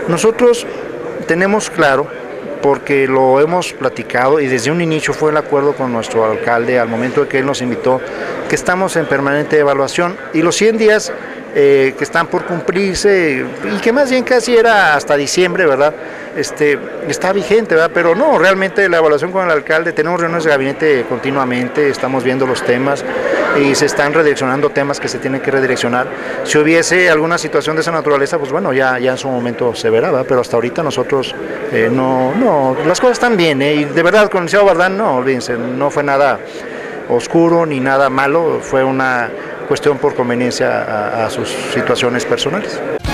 Nosotros tenemos claro, porque lo hemos platicado y desde un inicio fue el acuerdo con nuestro alcalde al momento de que él nos invitó, que estamos en permanente evaluación y los 100 días que están por cumplirse y que más bien casi era hasta diciembre, ¿verdad? Está vigente, ¿verdad? Pero no, realmente la evaluación con el alcalde, tenemos reuniones de gabinete continuamente, estamos viendo los temas y se están redireccionando temas que se tienen que redireccionar. Si hubiese alguna situación de esa naturaleza, pues bueno, ya en su momento se verá, ¿verdad? Pero hasta ahorita nosotros no, las cosas están bien, y de verdad con el licenciado Bardán, no, olvídense, no fue nada oscuro ni nada malo, fue una cuestión por conveniencia a sus situaciones personales.